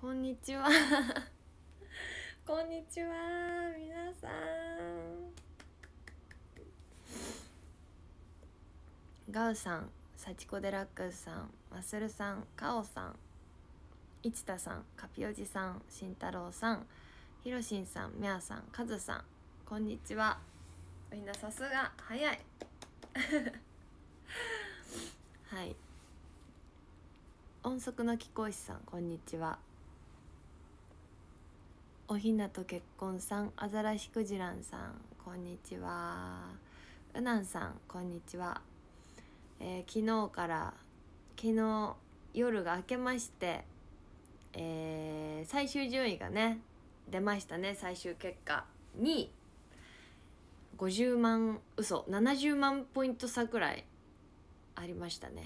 こんにちはこんにちは皆さん。ガウさん、サチコデラックスさん、マスルさん、カオさん、いちたさん、カピオジさん、しんたろうさん、ひろしんさん、みゃーさん、かずさん、こんにちは。みんなさすが早いはい、音速の貴公子さん、こんにちは。おひなと結婚さん、アザラシクジランさん、こんにちは。うなんさん、こんにちは。昨日夜が明けまして、最終順位がね出ましたね。最終結果に50万70万ポイント差くらいありましたね。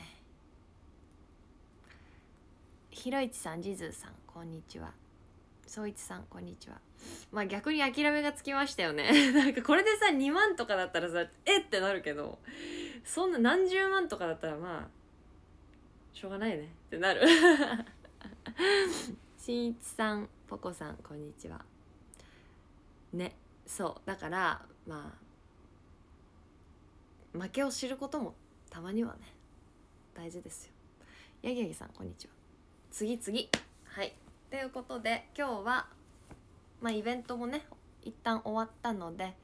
ひろいちさん、じずーさん、こんにちは。そういちさん、こんにちは。まあ逆に諦めがつきましたよねなんかこれでさ2万とかだったらさえってなるけど、そんな何十万とかだったらまあしょうがないねってなるしんいちさん、ぽこさん、こんにちはね。そうだからまあ負けを知ることもたまにはね大事ですよ。やぎやぎさん、こんにちは。次はいということで今日はまあイベントもね一旦終わったので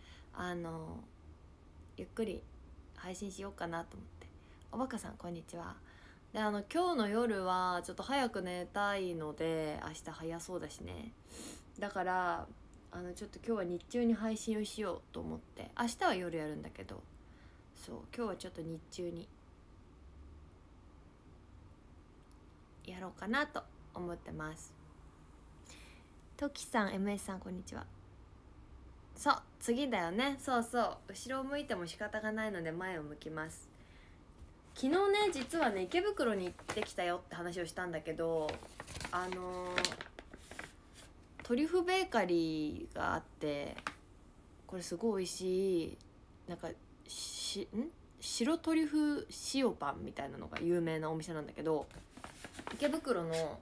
ゆっくり配信しようかなと思って。おばかさん、こんにちは。で今日の夜はちょっと早く寝たいので明日早そうだしね。だからちょっと今日は日中に配信をしようと思って、明日は夜やるんだけど、そう今日はちょっと日中にやろうかなと思ってます。トキさん、 MS さん、こんにちは。そう次だよね。そう後ろを向いても仕方がないので前を向きます。昨日ね実はね池袋に行ってきたよって話をしたんだけど、トリュフベーカリーがあって、これすごい美味しいなんか白トリュフ塩パンみたいなのが有名なお店なんだけど、池袋の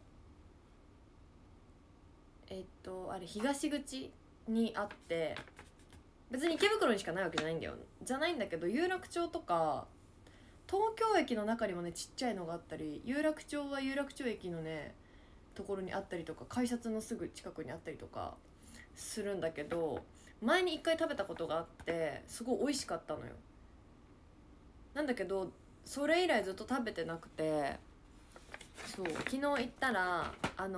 あれ東口にあって、別に池袋にしかないわけじゃないんだよ。じゃないんだけど、有楽町とか東京駅の中にもねちっちゃいのがあったり、有楽町は有楽町駅のねところにあったりとか、改札のすぐ近くにあったりとかするんだけど、前に一回食べたことがあってすごい美味しかったのよ。なんだけどそれ以来ずっと食べてなくて、そう昨日行ったら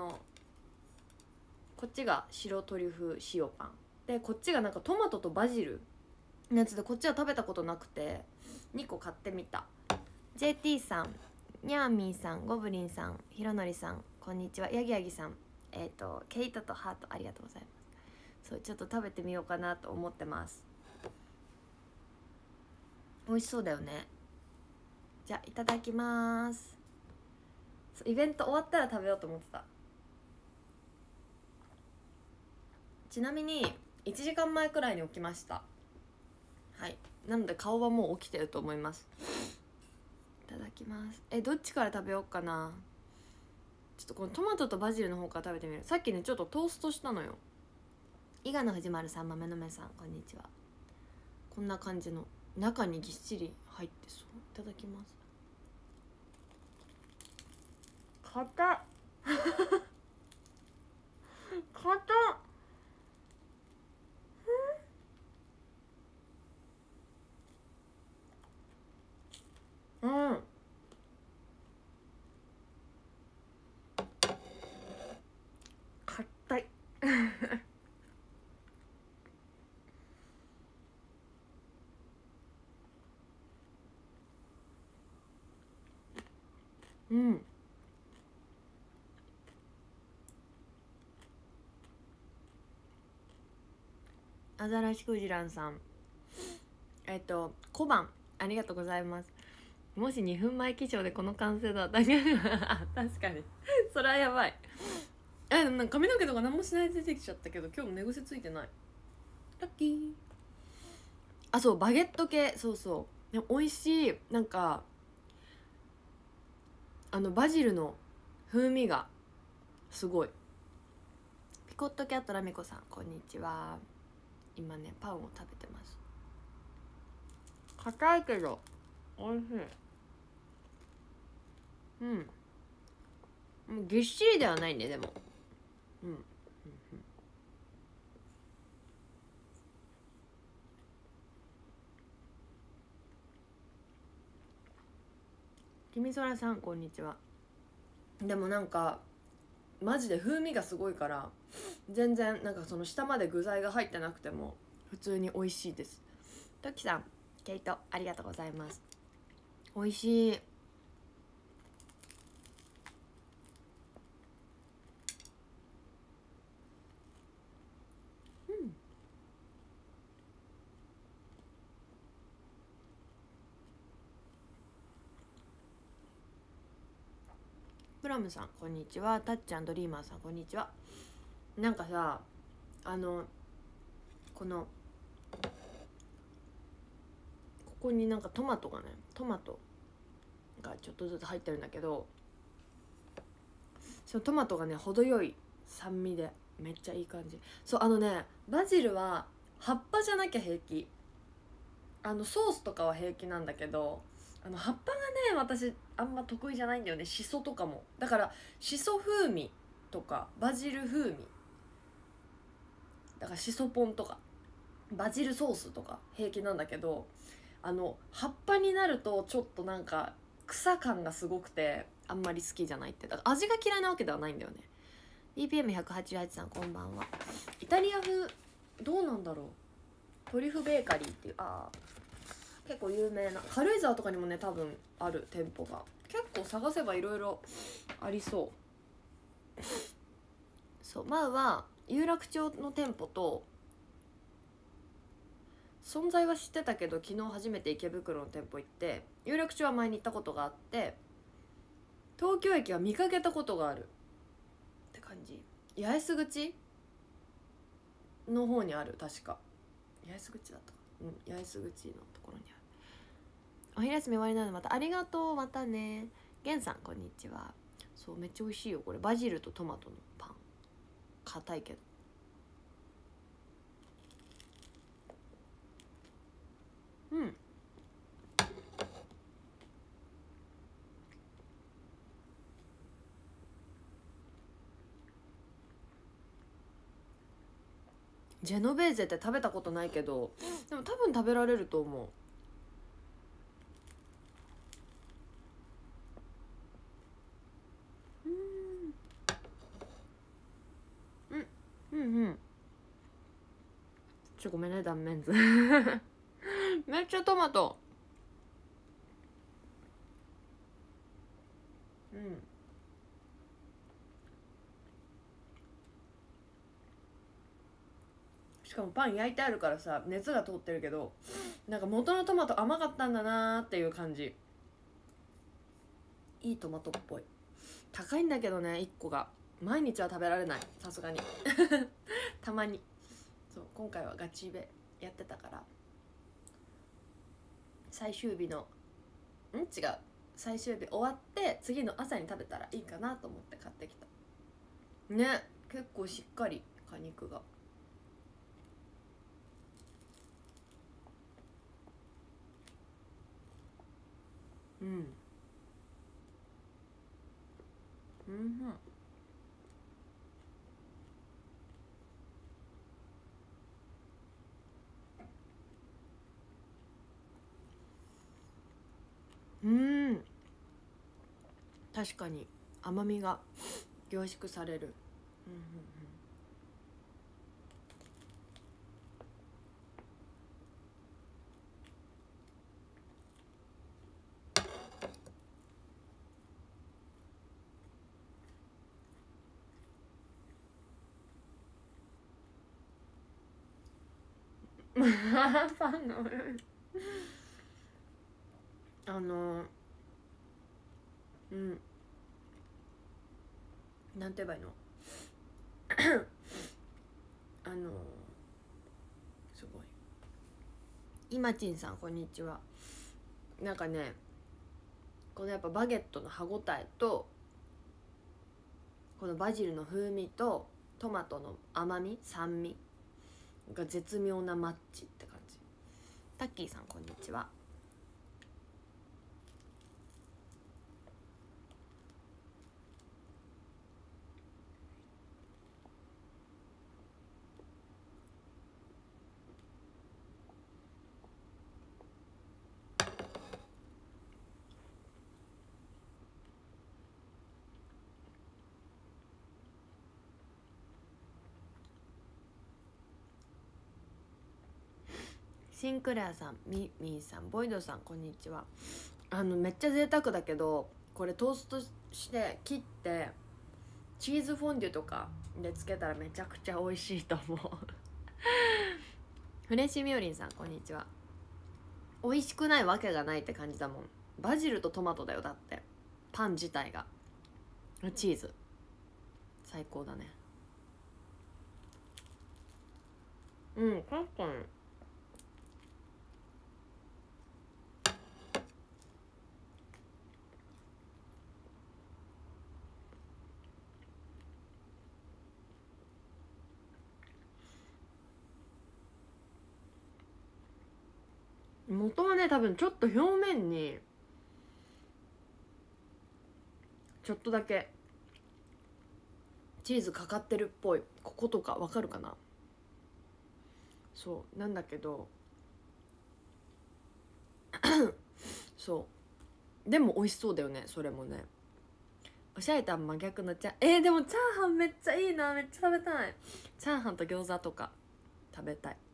こっちが白トリュフ塩パンで、こっちがなんかトマトとバジルのやつで、こっちは食べたことなくて2個買ってみた。 JT さん、ニャーミーさん、ゴブリンさん、ひろのりさん、こんにちは。ヤギヤギさん、ケイトとハートありがとうございます。そうちょっと食べてみようかなと思ってます。美味しそうだよね。じゃあいただきます。イベント終わったら食べようと思ってた。ちなみに1時間前くらいに起きました。はい、なので顔はもう起きてると思います。いただきます。どっちから食べようかな。ちょっとこのトマトとバジルの方から食べてみる。さっきねちょっとトーストしたのよ。伊賀の藤丸さん、豆の目さん、こんにちは。こんな感じの中にぎっしり入ってそう。いただきます。硬っ硬っ。うん硬いうんアザラシクジランさん、小判ありがとうございます。もし2分前起床でこの完成だった確かにそれはやばい。なんか髪の毛とか何もしないで出てきちゃったけど、今日も寝癖ついてない。ラッキー。あ、そうバゲット系、そうそうでも美味しい。なんかバジルの風味がすごい。 コットキャットラミコさんこんにちは。今ねパンを食べてます。硬いけどおいしい。うん、もうぎっしりではないね。でもうん、うんうん、きみそらさんこんにちは。でもなんかマジで風味がすごいから全然なんかその下まで具材が入ってなくても普通に美味しいです。トキさんケイトありがとうございます。美味しい。プラムさんこんにちは。タッチ&ドリーマーさんこんにちは。なんかさこのここになんかトマトがちょっとずつ入ってるんだけど、そのトマトがね程よい酸味でめっちゃいい感じ。そうバジルは葉っぱじゃなきゃ平気。ソースとかは平気なんだけど葉っぱがね私あんま得意じゃないんだよね。シソとかもだからシソ風味とかバジル風味だからシソポンとかバジルソースとか平気なんだけど葉っぱになるとちょっとなんか草感がすごくてあんまり好きじゃないって。だから味が嫌いなわけではないんだよね。 BPM188 さんこんばんは。イタリア風どうなんだろう。トリュフベーカリーっていう結構有名な軽井沢とかにもね多分ある店舗が結構探せばいろいろありそう。そう前は有楽町の店舗と存在は知ってたけど昨日初めて池袋の店舗行って、有楽町は前に行ったことがあって東京駅は見かけたことがあるって感じ。八重洲口の方にある。確か八重洲口だったか。八重洲口のところにある。お昼休み終わりなのでまたありがとう。またね。ゲンさんこんにちは。そうめっちゃ美味しいよこれ。バジルとトマトのパン硬いけどジェノベーゼって食べたことないけどでも多分食べられると思う。うんごめんね断面図めっちゃトマト。しかもパン焼いてあるからさ熱が通ってるけどなんか元のトマト甘かったんだなーっていう感じ。いいトマトっぽい。高いんだけどね1個が毎日は食べられないさすがにたまに。そう今回はガチベやってたから最終日の最終日終わって次の朝に食べたらいいかなと思って買ってきたね。結構しっかり果肉が。うん確かに甘みが凝縮される。パンのなんて言えばいいのすごい。いまちんさんこんにちは。なんかねこのやっぱバゲットの歯ごたえとこのバジルの風味とトマトの甘み酸味が絶妙なマッチって感じ。タッキーさんこんにちは。シンクレアさん、ミーさん、ボイドさんこんにちは。めっちゃ贅沢だけど、これトーストして切ってチーズフォンデュとかでつけたらめちゃくちゃ美味しいと思うフレッシュミオリンさんこんにちは。美味しくないわけがないって感じだもん。バジルとトマトだよ。だってパン自体がチーズ最高だね。確かに元はね、多分ちょっと表面にちょっとだけチーズかかってるっぽい。こことかわかるかな。そうなんだけどそうでも美味しそうだよね。それもね、おしゃれとは真逆のでもチャーハンめっちゃいいな。めっちゃ食べたい。チャーハンと餃子とか食べたい。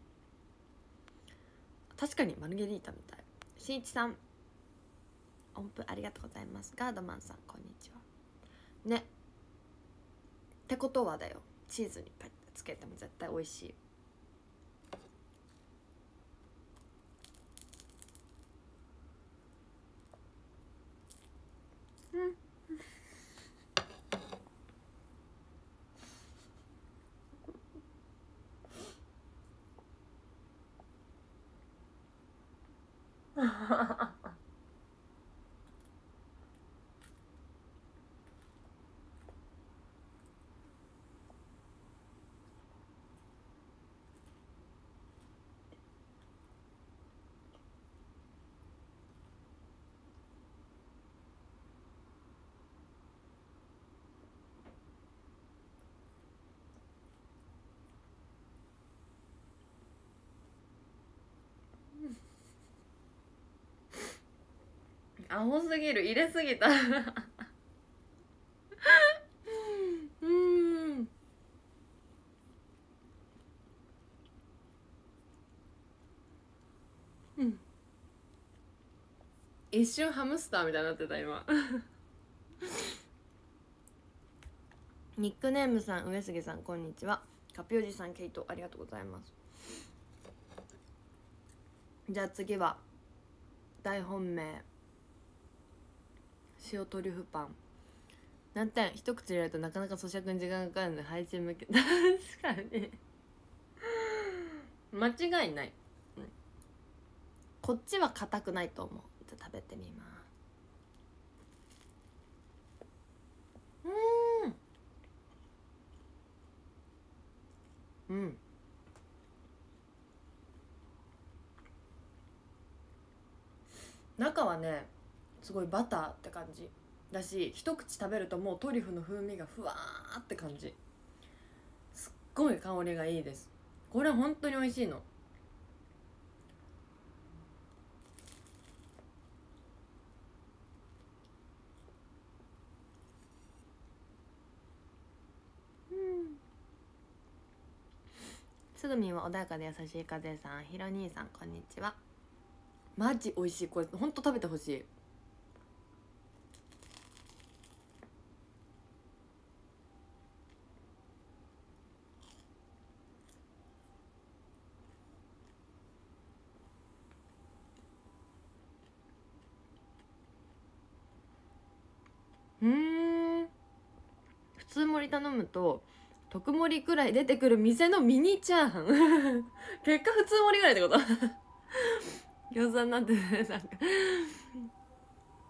確かにマルゲリータみたい。しんいちさん音符ありがとうございます。ガードマンさんこんにちは。ねってことはだよ、チーズにパッてつけても絶対美味しい。アホすぎる、入れすぎた一瞬ハムスターみたいになってた今ニックネームさん、上杉さんこんにちは。カピオジさん、ケイトありがとうございます。じゃあ次は大本命塩トリュフパン。難点、一口入れるとなかなか咀嚼に時間がかかるので配信向け確かに間違いない、こっちは硬くないと思う。じゃあ食べてみます。中はねすごいバターって感じだし、一口食べるともうトリュフの風味がふわーって感じ。すっごい香りがいいです。これ本当に美味しいの。すぐみんは穏やかで優しい風さん、ひろ兄さんこんにちは。マジ美味しい。これほんと食べてほしい。普通盛り頼むと特盛りくらい出てくる店のミニチャーハン結果普通盛りぐらいってこと餃子になってね、なんか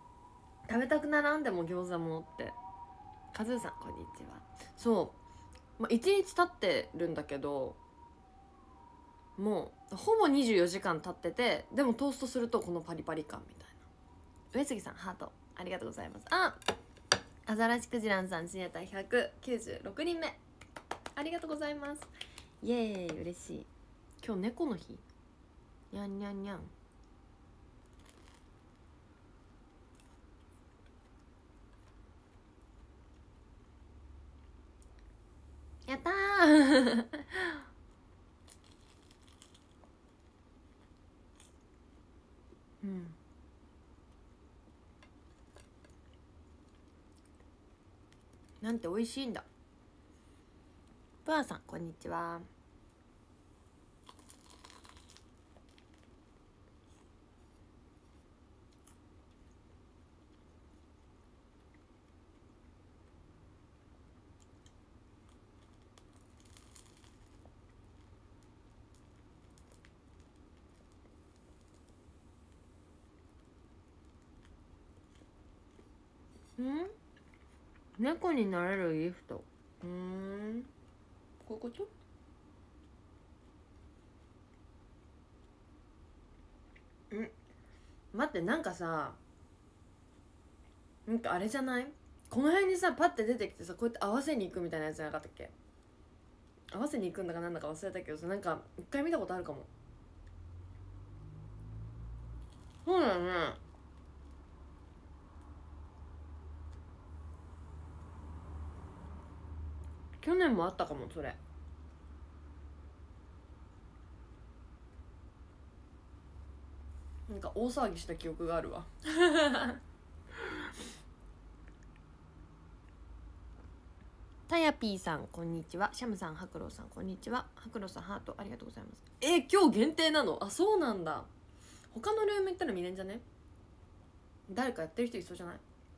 食べたくならんでも餃子もって。カズーさんこんにちは。そうまあ、1日経ってるんだけど、もうほぼ24時間経ってて、でもトーストするとこのパリパリ感みたいな。上杉さんハートありがとうございます。アザラシクジランさん深夜隊196人目ありがとうございます。イエーイ嬉しい。今日猫の日。にゃんにゃんにゃん。やったーうんなんて美味しいんだ。プアさんこんにちは。猫になれるギフト。こういうこと？待って、なんかさ、なんかあれじゃない？この辺にさパッて出てきてさ、こうやって合わせに行くみたいなやつじゃなかったっけ？合わせに行くんだかなんだか忘れたけどさ、なんか一回見たことあるかも。そうだよね。去年もあったかもそれ。なんか大騒ぎした記憶があるわたやぴーさんこんにちは。シャムさん、ハクロウさんこんにちは。ハクロウさんハートありがとうございます。今日限定なの？あ、そうなんだ。他のルーム行ったら見れんじゃね？誰かやってる人いそうじゃない？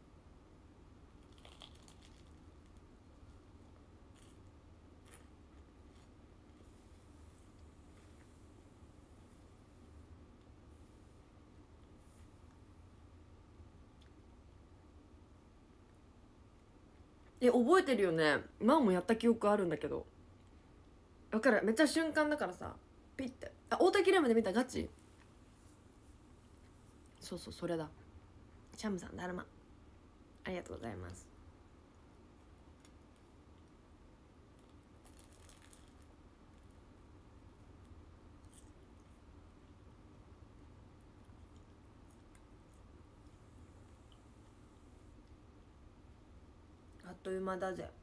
覚えてるよね。マンもやった記憶あるんだけど。わかる、めっちゃ瞬間だからさ、ピッて。大滝レムで見た。ガチ？そうそう、それだ。シャムさんだるまありがとうございます。あっという間だぜ。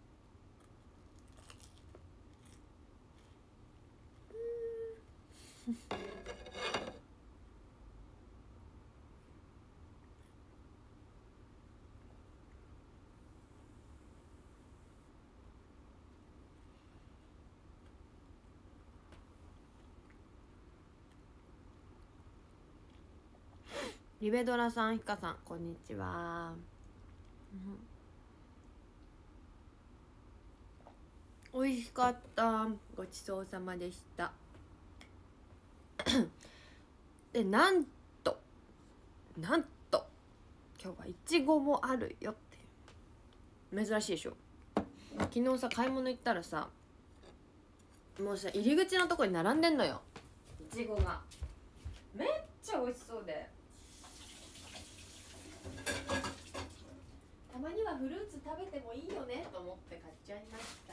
リベドラさん、ヒカさんこんにちは。美味しかった。ごちそうさまでしたで、なんと今日はいちごもあるよっていう。珍しいでしょ。昨日さ買い物行ったらさ、もうさ入り口のとこに並んでんのよ、いちごが。めっちゃ美味しそうで、たまにはフルーツ食べてもいいよねと思って買っちゃいました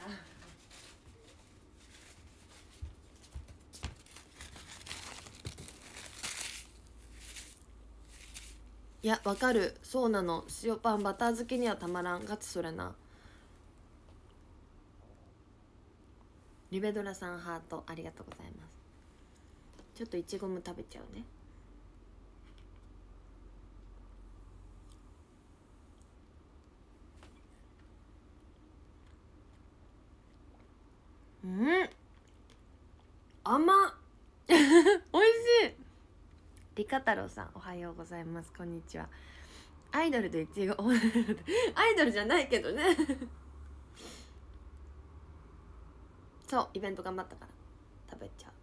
いや、わかる。そうなの。塩パンバター漬けにはたまらん。ガチそれな。リベドラさんハートありがとうございます。ちょっといちごも食べちゃうね。甘っ美味しい。リカ太郎さんおはようございます。こんにちは。アイドルでいちごアイドルじゃないけどねそうイベント頑張ったから食べちゃ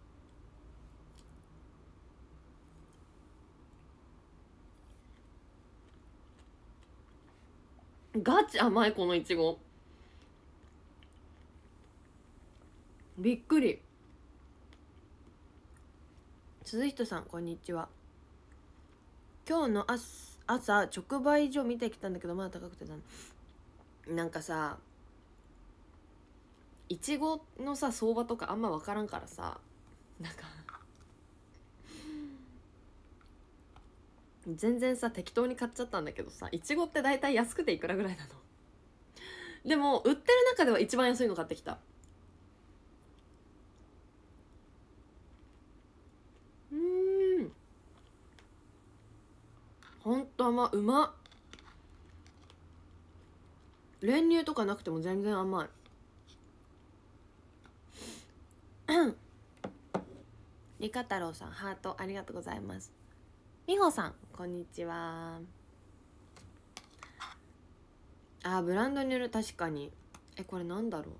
う。ガチ甘いこのいちご。 びっくり。鈴人さんこんにちは。今日の朝直売所見てきたんだけどまだ高くてなんかさ、いちごのさ相場とかあんま分からんからさ、なんか全然さ適当に買っちゃったんだけどさ、いちごって大体安くていくらぐらいなの？でも売ってる中では一番安いの買ってきた。ほんと甘、うまっ。練乳とかなくても全然甘い。リカ太郎さんハートありがとうございます。みほさんこんにちは。あーブランドによる、確かに。これなんだろう、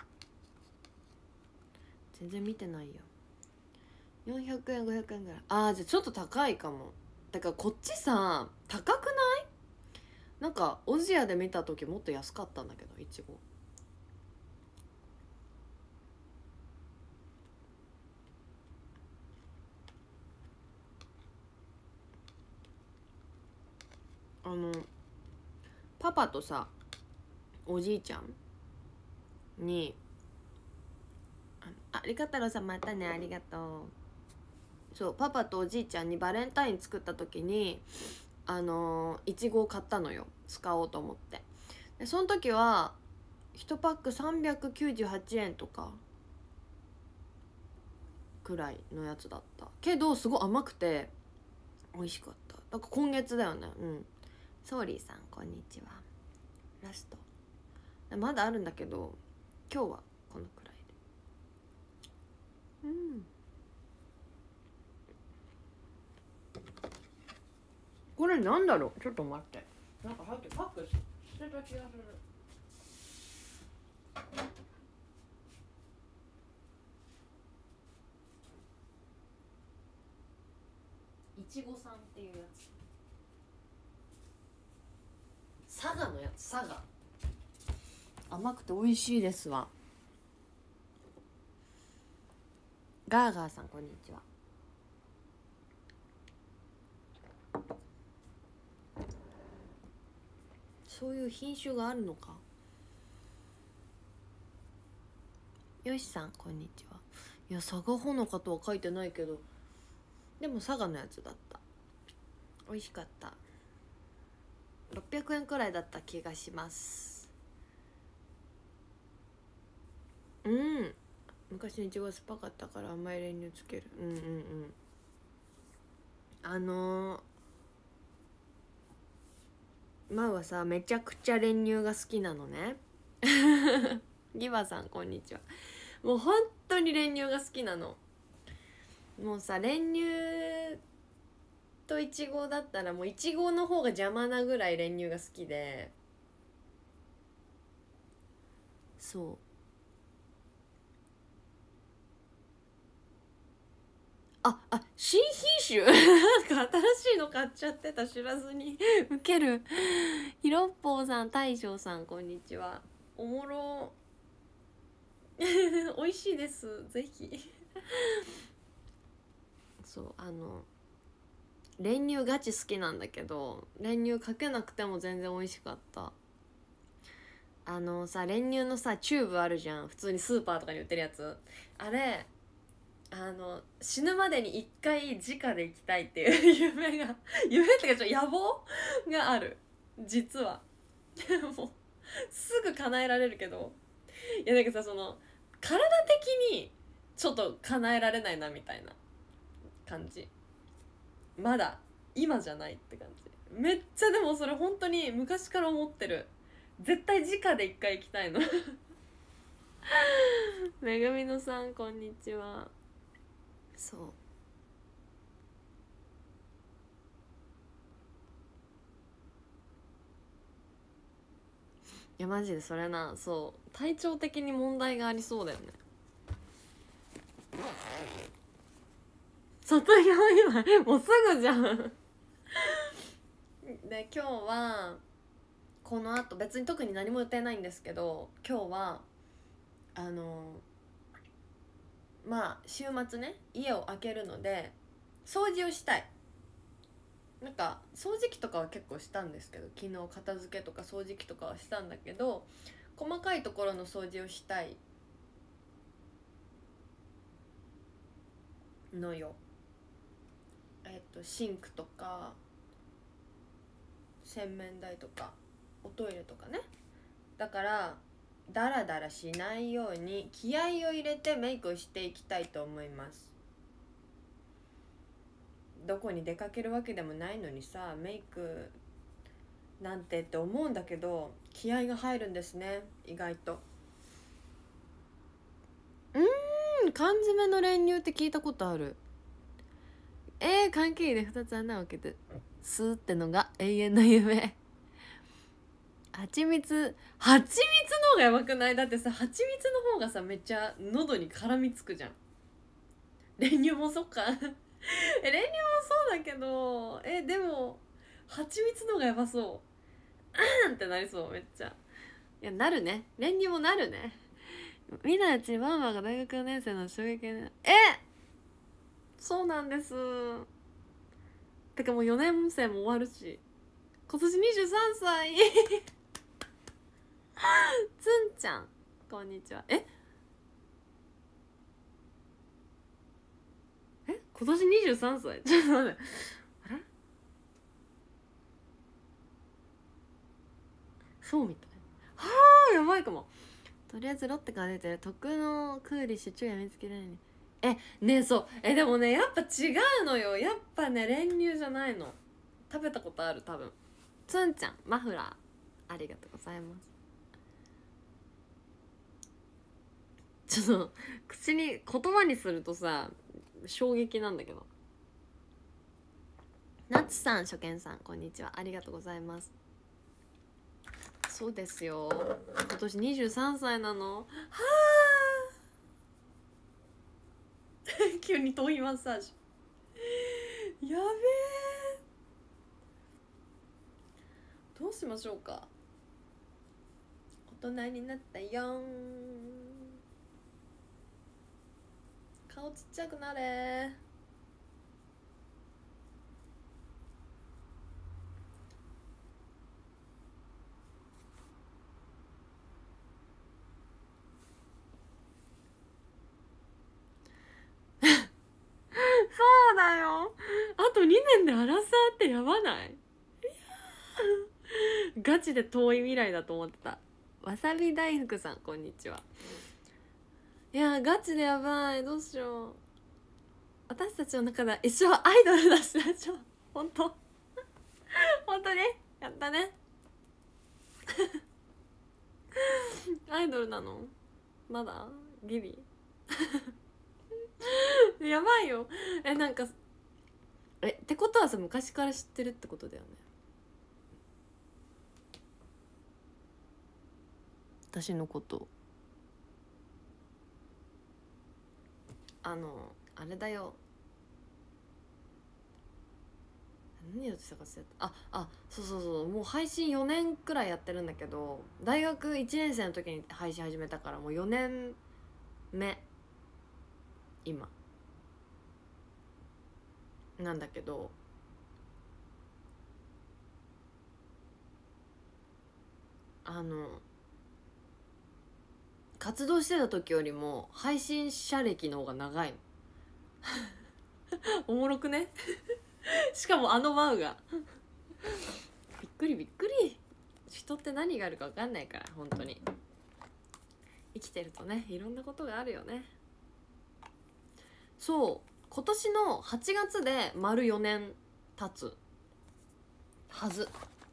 全然見てないよ。400円500円ぐらい。あーじゃあちょっと高いかも。だからこっちさ高くない？なんかオジアで見た時もっと安かったんだけど、いちご。パパとさおじいちゃんにリカ太郎さんまたね、ありがとう。そうパパとおじいちゃんにバレンタイン作った時にいちごを買ったのよ、使おうと思って。でその時は1パック398円とかくらいのやつだったけど、すごい甘くて美味しかった。なんか今月だよね。ソーリーさんこんにちは。ラストまだあるんだけど今日はこのくらいで。これなんだろう、ちょっと待って、なんかさっきパック捨てた気がする。いちごさんっていうやつ、佐賀のやつ、佐賀。甘くて美味しいですわ。ガーガーさんこんにちは。そういう品種があるのか。よしさんこんにちは。いや佐賀ほのかとは書いてないけど、でも佐賀のやつだった。美味しかった。600円くらいだった気がします。昔のいちごは酸っぱかったから甘い練乳つける。マウはさめちゃくちゃ練乳が好きなのね。ギバさんこんにちは。もう本当に練乳が好きなの。もうさ練乳といちごだったらもういちごの方が邪魔なぐらい練乳が好きで、そう新品種なんか新しいの買っちゃってた、知らずに。ウケる。ひろっぽーさん大将さんこんにちは。おもろ美味しいです、ぜひ。そう練乳ガチ好きなんだけど、練乳かけなくても全然美味しかった。さ練乳のさチューブあるじゃん、普通にスーパーとかに売ってるやつ。あれ死ぬまでに一回直で行きたいっていう夢ってかちょっと野望がある、実は。もうすぐ叶えられるけど、いやなんかさ、その体的にちょっと叶えられないなみたいな感じ。まだ今じゃないって感じ。めっちゃでもそれ本当に昔から思ってる。絶対直で一回行きたいの。めぐみのさんこんにちは。そういやマジでそれな、そう体調的に問題がありそうだよね。卒業祝いもうすぐじゃん。で今日はこのあと別に特に何も予定ないんですけど、今日はまあ週末ね家を空けるので掃除をしたい。なんか掃除機とかは結構したんですけど、昨日片付けとか掃除機とかはしたんだけど、細かいところの掃除をしたいのよ。シンクとか洗面台とかおトイレとかね。だからダラダラしないように気合を入れてメイクをしていきたいと思います。どこに出かけるわけでもないのにさ、メイクなんてって思うんだけど、気合が入るんですね、意外と。缶詰の練乳って聞いたことある。缶切りで2つ穴を開けてスーってのが永遠の夢。蜂蜜の方がやばくない？だってさ、蜂蜜の方がさめっちゃ喉に絡みつくじゃん。練乳もそっか練乳もそうだけど、でも蜂蜜の方がやばそう。ってなりそう、めっちゃ。いや、なるね、練乳もなるね。みなちママが大学4年生の衝撃ね。そうなんです。てかもう4年生も終わるし、今年23歳つんちゃんこんにちは。今年23歳ちょっと待って、あれそうみたい。はあ、やばいかも。とりあえずロッテから出てる特のクーリッシュ超やみつけないね。ねえ、そう、でもね、やっぱ違うのよ。やっぱね、練乳じゃないの。食べたことある、多分。つんちゃんマフラーありがとうございます。ちょっと口に言葉にするとさ衝撃なんだけど。ナツさん、初見さん、こんにちは、ありがとうございます。そうですよ、今年23歳なの。はあ急に頭皮マッサージやべえ、どうしましょうか。大人になったよん。顔ちっちゃくなれ。そうだよ、あと2年でアラサーってやばない？ガチで遠い未来だと思ってた。わさび大福さん、こんにちは。いやガチでやばい、どうしよう。私たちの中では一生アイドルだしな、本当本当にやったねアイドルなのまだギリやばいよ。なんかってことはさ、昔から知ってるってことだよね、私のこと。あれだよ、何やってたか忘れた。そうもう配信4年くらいやってるんだけど、大学1年生の時に配信始めたからもう4年目今なんだけど、活動してた時よりも配信者歴の方が長いのおもろくねしかもワウがびっくりびっくり。人って何があるか分かんないから、本当に生きてるとね、いろんなことがあるよね。そう、今年の8月で丸4年経つはず。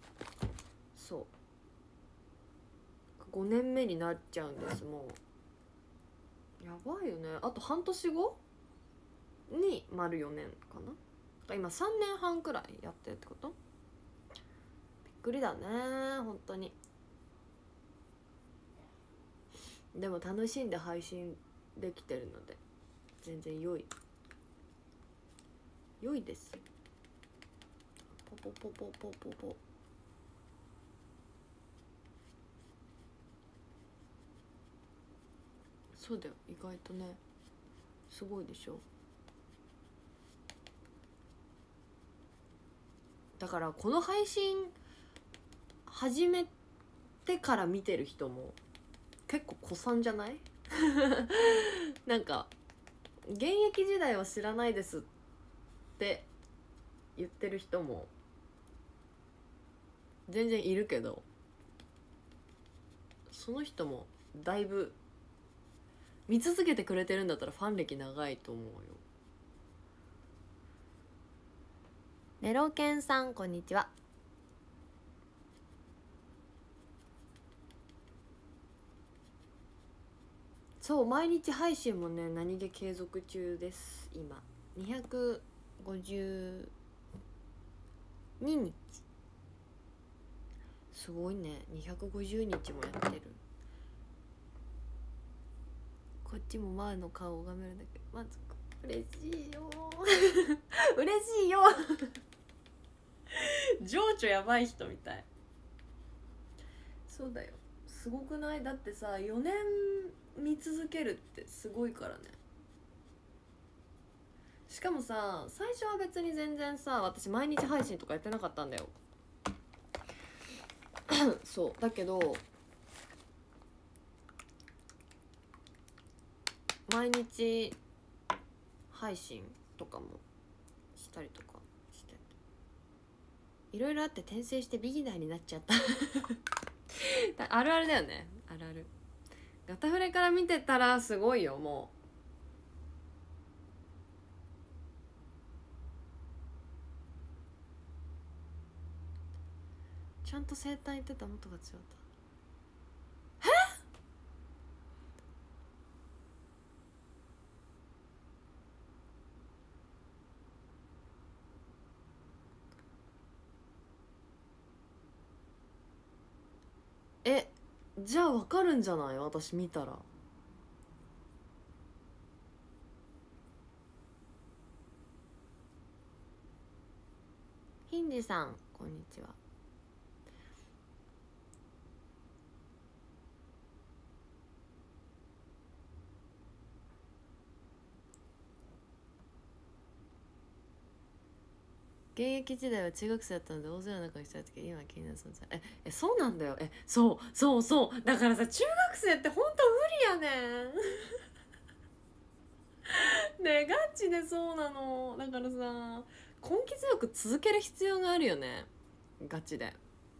そう5年目になっちゃうんです。もうやばいよね。あと半年後に丸4年かな。今3年半くらいやってるってこと。びっくりだね、本当に。でも楽しんで配信できてるので全然良いです。ポポポポポポポ。そうだよ、意外とねすごいでしょ。だからこの配信始めてから見てる人も結構古参じゃない？なんか現役時代は知らないですって言ってる人も全然いるけど、その人もだいぶ見続けてくれてるんだったらファン歴長いと思うよ。ネロケンさんこんにちは。そう毎日配信もね何気継続中です。今252日、すごいね。250日もやってる。こっちも前の顔を拝めるだけ満足。嬉しいよ嬉しいよ情緒やばい人みたい。そうだよ、すごくない？だってさ4年見続けるってすごいからね。しかもさ最初は別に全然さ私毎日配信とかやってなかったんだよそうだけど毎日配信とかもしたりとかしていろいろあって転生してビギナーになっちゃったあるあるだよね、あるある。ガタフレから見てたらすごいよ。もうちゃんと生誕言ってた。もっとが違った。えじゃあ分かるんじゃない？私見たら。ヒンジさんこんにちは。現役時代は中学生だったので大勢の中にしたい時今は気になる存在。そうなんだよ。そうだからさ中学生ってほんと無理やねんねえガチでそうなの。だからさ根気強く続ける必要があるよね。ガチで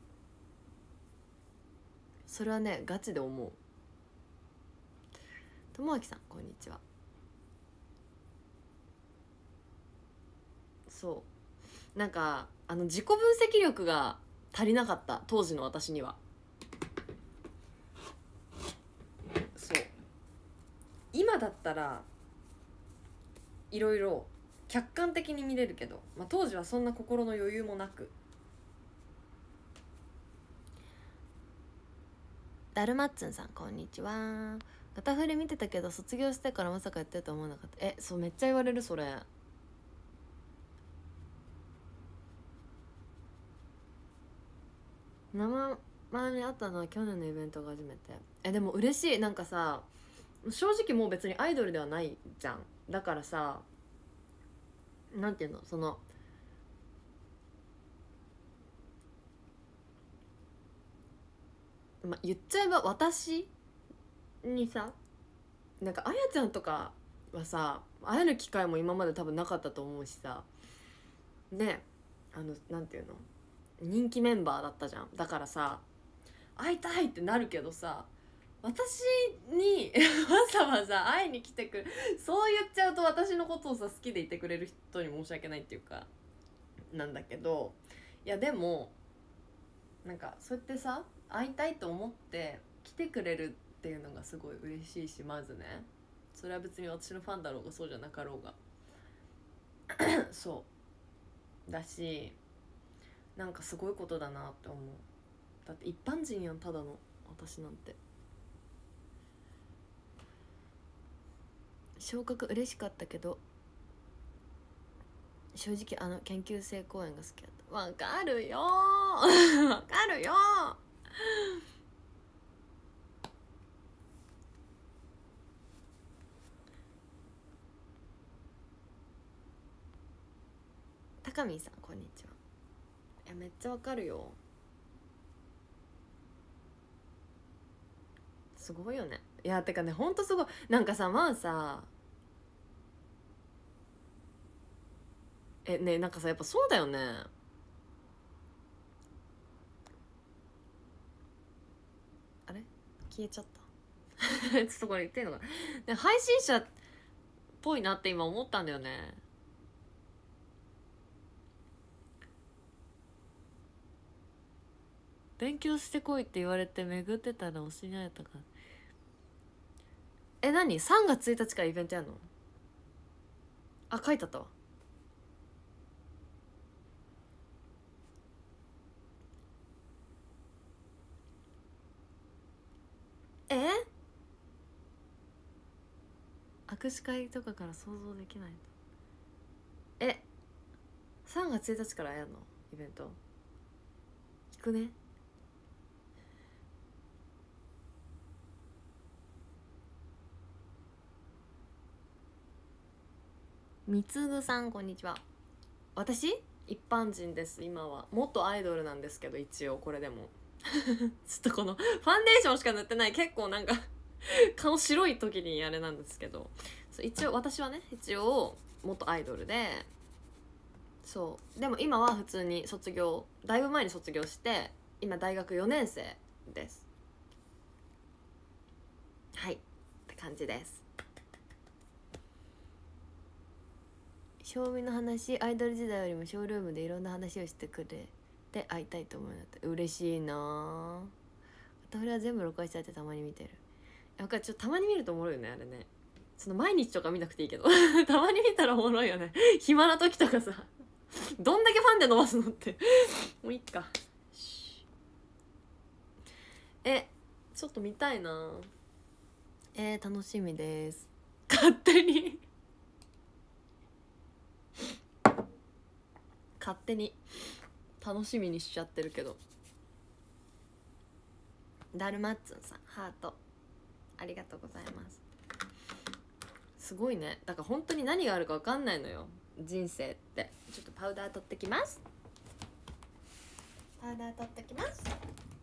それはねガチで思う。ともあきさんこんにちは。そうなんか自己分析力が足りなかった当時の私には。そう今だったらいろいろ客観的に見れるけど、当時はそんな心の余裕もなく。ダルマッツンさんこんにちは。ガタフレ見てたけど卒業してからまさかやってると思わなかった。そうめっちゃ言われるそれ。生前にあったのは去年のイベントが初めて。でも嬉しい。なんかさ正直もう別にアイドルではないじゃん。だからさなんていうのその言っちゃえば私にさなんかあやちゃんとかはさ会える機会も今まで多分なかったと思うしさね、なんていうの人気メンバーだったじゃん。だからさ会いたいってなるけどさ私にわざわざ会いに来てくるそう言っちゃうと私のことをさ好きでいてくれる人に申し訳ないっていうかなんだけど、いやでもなんかそうやってさ会いたいと思って来てくれるっていうのがすごい嬉しいし、まずねそれは別に私のファンだろうがそうじゃなかろうがそうだしなんかすごいことだなって思う。だって一般人やんただの私なんて。昇格嬉しかったけど正直研究生公演が好きだった。わかるよわかるよ高見さんこんにちは。いやめっちゃわかるよ。すごいよね。いやてかねほんとすごい。なんかさまあさねなんかさやっぱそうだよね。あれ消えちゃったちょっとこれ言ってんのかな。配信者っぽいなって今思ったんだよね。勉強してこいって言われて巡ってたら教えられたから。何 ?3 月1日からイベントやんの？あ、書いてあったわ。握手会とかから想像できないと。3月1日からやんのイベント？行くね。みつぐさんこんにちは。私一般人です。今は元アイドルなんですけど、一応これでもちょっとこのファンデーションしか塗ってない結構なんか顔白い時にあれなんですけど、一応私はね一応元アイドルで、そうでも今は普通に卒業、だいぶ前に卒業して今大学4年生です。はいって感じです。賞味の話、アイドル時代よりもショールームでいろんな話をしてくれて会いたいと思うようになった。嬉しいなぁ。私は全部録画しちゃってたまに見てる。やっぱりちょっとたまに見るとおもろいよねあれね。その毎日とか見なくていいけどたまに見たらおもろいよね暇な時とかさどんだけファンで伸ばすのってもういっか。ちょっと見たいな。楽しみです。勝手に勝手に楽しみにしちゃってるけど。ダルマッツンさんハートありがとうございます。すごいね。だから本当に何があるか分かんないのよ人生って。ちょっとパウダー取ってきます。パウダー取ってきます。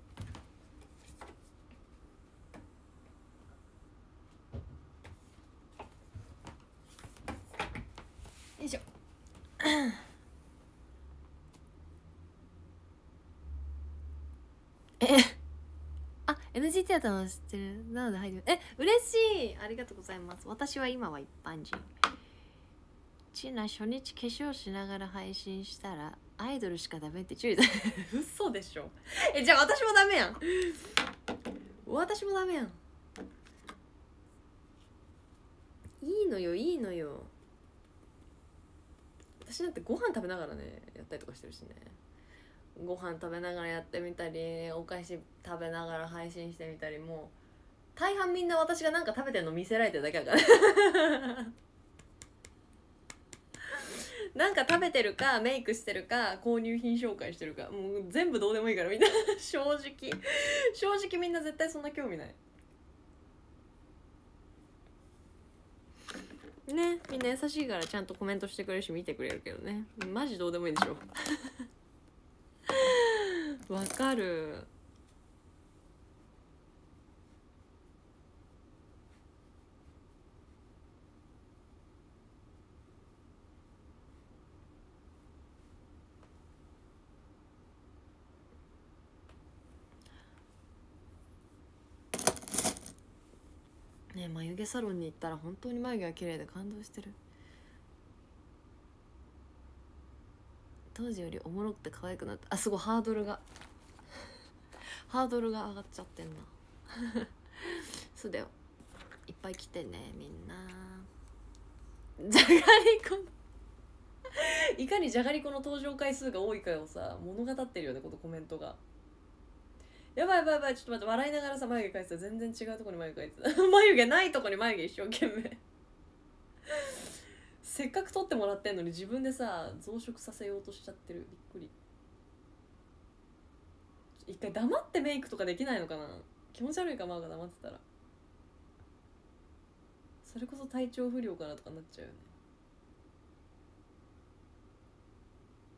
よいしょNGT だったの知ってる。なので入る。嬉しい。ありがとうございます。私は今は一般人。チナ初日化粧しながら配信したらアイドルしかダメって注意だ嘘でしょ。じゃあ私もダメやん。私もダメやん。いいのよいいのよ。私だってご飯食べながらねやったりとかしてるしね。ご飯食べながらやってみたり、お菓子食べながら配信してみたり、もう大半みんな私がなんか食べてるの見せられてるだけだからなんか食べてるかメイクしてるか購入品紹介してるか、もう全部どうでもいいからみんな正直みんな絶対そんな興味ないね。みんな優しいからちゃんとコメントしてくれるし見てくれるけどね、マジどうでもいいでしょわかる。ね、眉毛サロンに行ったら本当に眉毛が綺麗で感動してる。当時よりおもろくて可愛くなった。すごいハードルが上がっちゃってんなそうだよ。いっぱい来てねみんな。じゃがりこいかにじゃがりこの登場回数が多いかをさ物語ってるよねこのコメントが。やばいちょっと待って、笑いながらさ眉毛描いてた。全然違うとこに眉毛描いてた眉毛ないとこに眉毛一生懸命せっかく撮ってもらってんのに自分でさ増殖させようとしちゃってる。びっくり。一回黙ってメイクとかできないのかな。気持ち悪いかマーが黙ってたら。それこそ体調不良かなとかなっちゃうよね。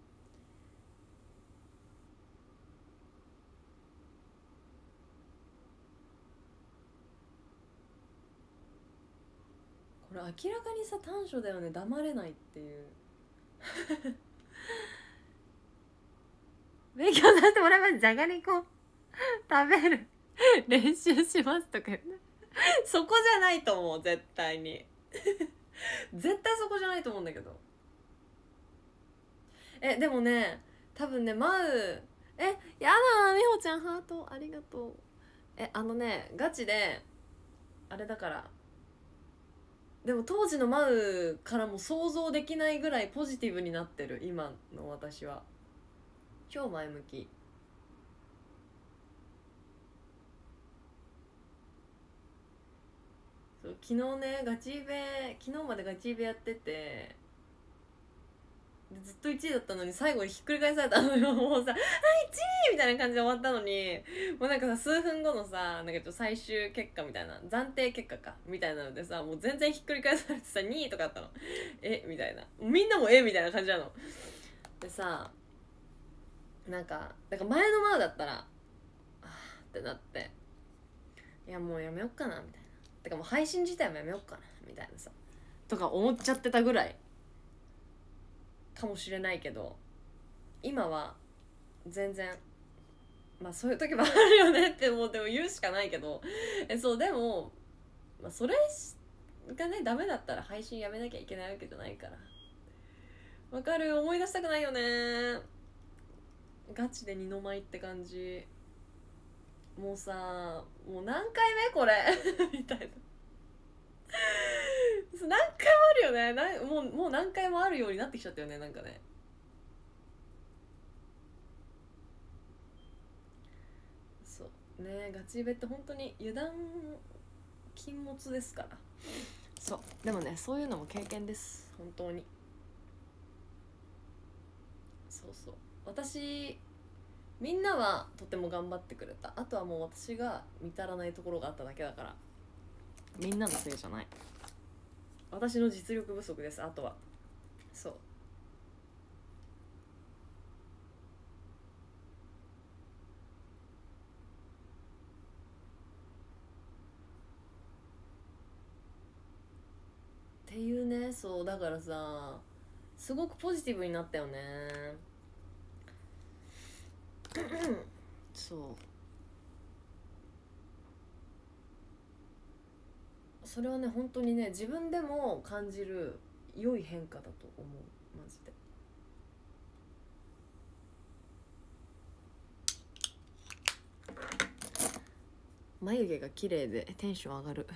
これ明らかにさ短所だよね、黙れないっていう勉強させてもらいます、じゃがりこ食べる練習しますとか言ってそこじゃないと思う、絶対に絶対そこじゃないと思うんだけど。でもね、多分ね、マウやだ、みほちゃんハートありがとう。ガチであれだから、でも当時のマウからも想像できないぐらいポジティブになってる今の私は。超前向き。そう昨日ねガチイベ、昨日までガチイベやってて、でずっと1位だったのに最後にひっくり返されたのよ。もうさ「あ1位!」みたいな感じで終わったのに、もうなんかさ数分後のさ、なんかちょっと最終結果みたいな、暫定結果かみたいなのでさ、もう全然ひっくり返されてさ2位とかあったの。みたいな、みんなもみたいな感じなのでさ、なんか前のマウだったらあーってなって、いやもうやめよっかなみたいな、てかもう配信自体もやめよっかなみたいなさとか思っちゃってたぐらいかもしれないけど、今は全然まあそういう時もあるよねってもうでも言うしかないけどそうでも、まあ、それがねダメだったら配信やめなきゃいけないわけじゃないから。わかる、思い出したくないよね、ガチで二の舞って感じ。もうさ、もう何回目これみたいな何回もあるよね、もう何回もあるようになってきちゃったよね、なんかね。そうね、ガチイベって本当に油断禁物ですから。そうでもね、そういうのも経験です、本当に。そう私、みんなはとても頑張ってくれた、あとはもう私が見足らないところがあっただけだから、みんなのせいじゃない、私の実力不足です、あとは。そうっていうね。そうだからさ、すごくポジティブになったよねそれはね本当にね自分でも感じる良い変化だと思う、マジで。眉毛が綺麗でテンション上がる。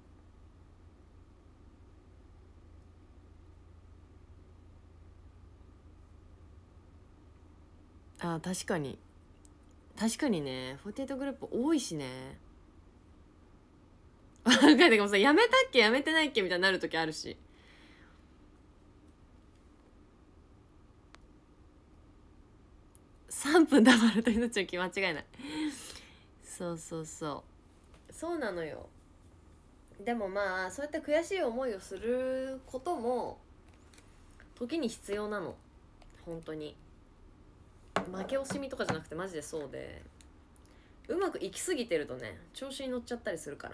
あ、確かにね、48グループ多いしね。なんかでもさ、やめたっけやめてないっけみたいになる時あるし。3分黙ると命の気、間違いない。そうなのよ。でもまあそうやって悔しい思いをすることも時に必要なの、本当に。負け惜しみとかじゃなくてマジでそうで、うまくいき過ぎてるとね調子に乗っちゃったりするから。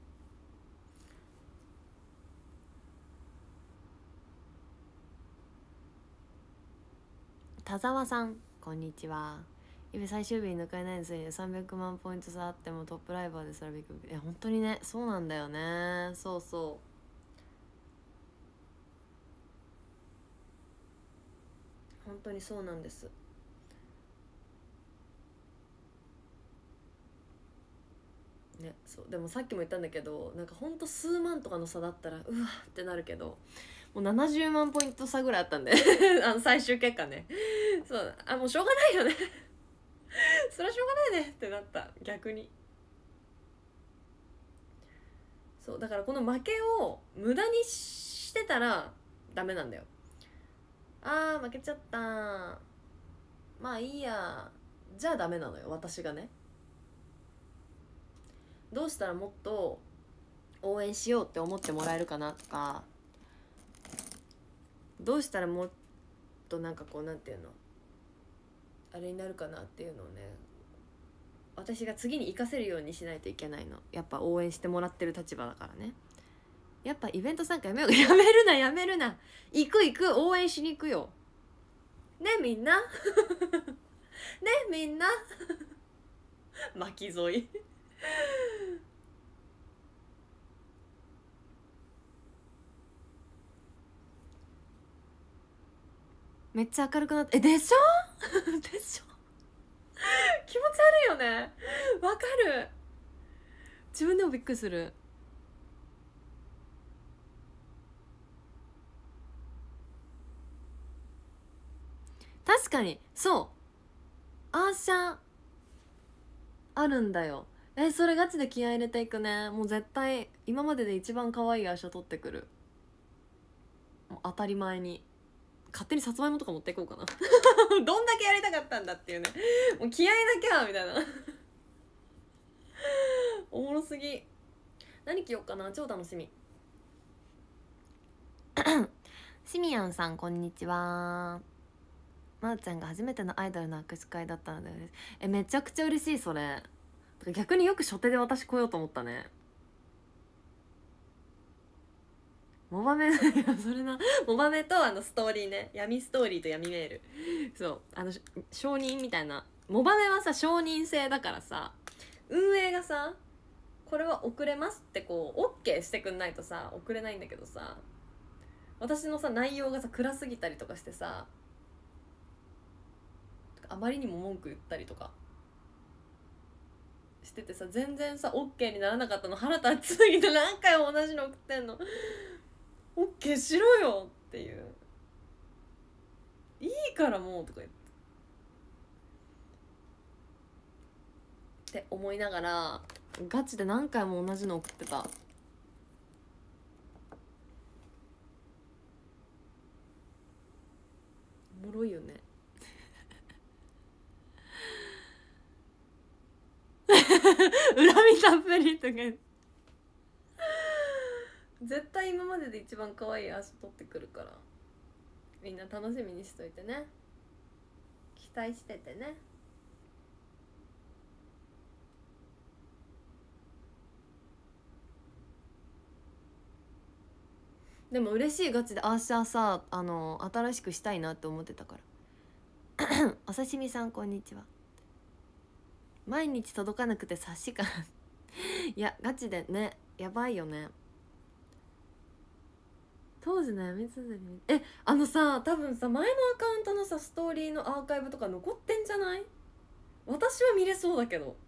田沢さんこんにちは。今最終日に抜かれないんですよね。300万ポイント差あってもトップライバーですらビッグ。本当にね、そうなんだよね。本当にそうなんです。ね、そうでもさっきも言ったんだけど、なんかほんと数万とかの差だったらうわってなるけど、もう70万ポイント差ぐらいあったんで最終結果ね。もうしょうがないよねそれはしょうがないねってなった、逆に。そうだからこの負けを無駄にしてたらダメなんだよ。負けちゃった、まあいいや、じゃあダメなのよ、私がね。どうしたらもっと応援しようって思ってもらえるかなとか、どうしたらもっとなんかこうなんていうのあれになるかなっていうのをね、私が次に活かせるようにしないといけないの。やっぱ応援してもらってる立場だからね。 やっぱイベント参加やめよう。やめるなやめるな。行く応援しに行くよ。ねみんなねみんな巻き添いめっちゃ明るくなって、でしょでしょ気持ち悪いよね。わかる。自分でもびっくりする。確かにそうアーシャあるんだよ。それガチで気合い入れていくね。もう絶対今までで一番可愛いアーシャ取ってくる。もう当たり前に勝手にさつまいもとか持っていこうかなどんだけやりたかったんだっていうね。もう気合いだけはみたいなおもろすぎ。何着ようかな、超楽しみシミヤンさんこんにちは。まーちゃんが初めてのアイドルの握手会だったのでめちゃくちゃ嬉しい。それ逆によく初手で私来ようと思ったね。モバメそれな、モバメとストーリーね、闇ストーリーと闇メール、そう承認みたいな。モバメはさ承認制だからさ、運営がさこれは送れますってこう OK してくんないとさ送れないんだけどさ、私のさ内容がさ暗すぎたりとかしてさ、あまりにも文句言ったりとかしててさ、全然さ OK にならなかったの腹立ちすぎて何回も同じの送ってんの。OK しろよっていう、いいからもうとか言って思いながらガチで何回も同じの送ってた。おもろいよね恨みたっぷりとか言って絶対今までで一番可愛い足取ってくるから、みんな楽しみにしといてね。期待しててね。でも嬉しい、ガチでアーシャーさ新しくしたいなって思ってたからお刺身さんこんにちは。毎日届かなくて察しからいやガチでね、やばいよね。当時のやめ続きさ多分さ前のアカウントのさストーリーのアーカイブとか残ってんじゃない？私は見れそうだけど、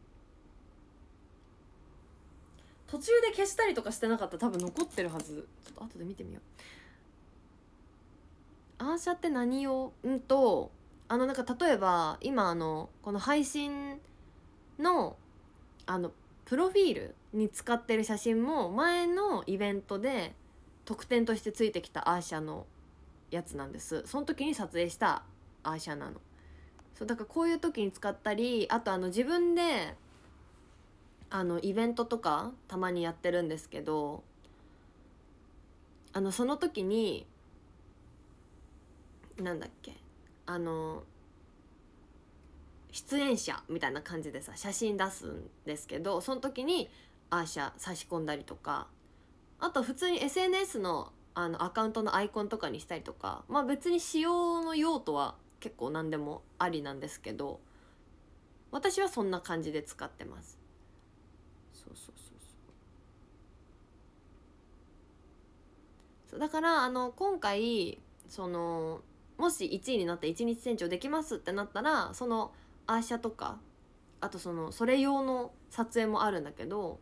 途中で消したりとかしてなかったら多分残ってるはず。ちょっと後で見てみよう。アーシャって何をなんか例えば今この配信のプロフィールに使ってる写真も前のイベントで特典としてついてきたアーシャのやつなんです。その時に撮影したアーシャなの。そうだからこういう時に使ったり、あと自分でイベントとかたまにやってるんですけど、その時になんだっけ出演者みたいな感じでさ写真出すんですけど、その時にアーシャ差し込んだりとか、あと普通に SNS のアカウントのアイコンとかにしたりとか、まあ別に使用の用途は結構何でもありなんですけど、私はそんな感じで使ってます。そうだから今回もし1位になって1日店長できますってなったら、そのアーシャとかあとそれ用の撮影もあるんだけど、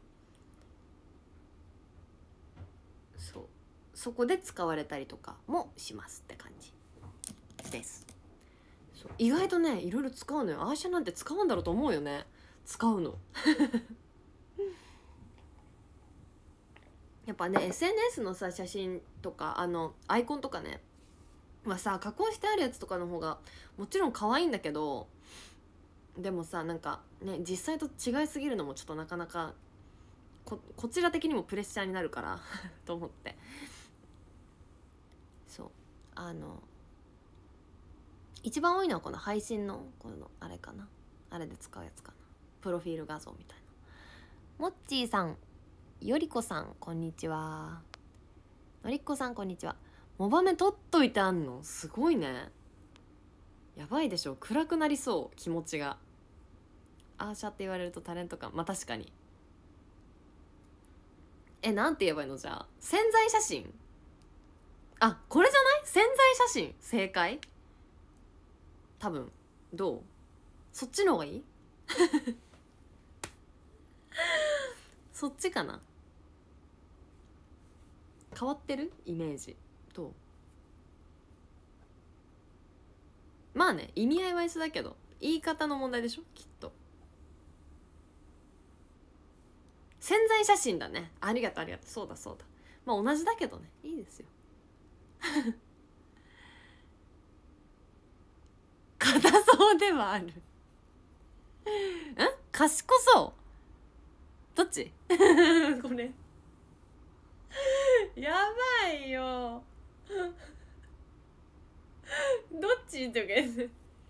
そこで使われたりとかもしますって感じです。意外とねいろいろ使うのよ。アーシャなんて使うんだろうと思うよね。使うのやっぱね SNS のさ写真とかアイコンとかねはさ加工してあるやつとかの方がもちろん可愛いんだけど、でもさなんかね実際と違いすぎるのもちょっとなかなかこちら的にもプレッシャーになるからと思って、そう一番多いのはこの配信のこのあれかな、あれで使うやつかな、プロフィール画像みたいな。もっちーさん、よりこさんこんにちは。 のりっこさんこんにちは。モバメ取っといてあんのすごいね。やばいでしょ、暗くなりそう気持ちが。アーシャって言われるとタレント感、まあ確かに。なんて言えばいいのじゃあ。宣材写真、あ、これじゃない？宣材写真正解多分。どう？そっちの方がいい？そっちかな。変わってるイメージ。どう？まあね、意味合いは一緒だけど言い方の問題でしょきっと。宣材写真だね。ありがとうありがとう。そうだそうだ。まあ同じだけどね、いいですよ。硬そうではある。賢そう。どっち？これやばいよ。どっちとか言って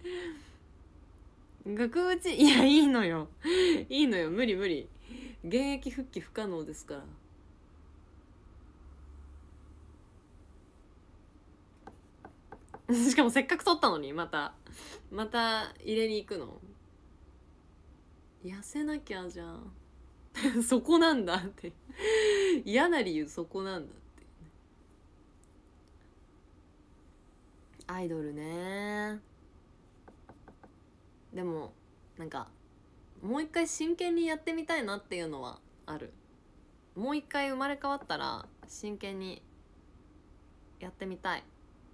額縁、いやいいのよいいのよ、無理無理、現役復帰不可能ですから。しかもせっかく取ったのにまた入れに行くの。痩せなきゃじゃんそこなんだって嫌な理由そこなんだって。アイドルね。でもなんかもう一回真剣にやってみたいなっていうのはある。もう一回生まれ変わったら真剣にやってみたい。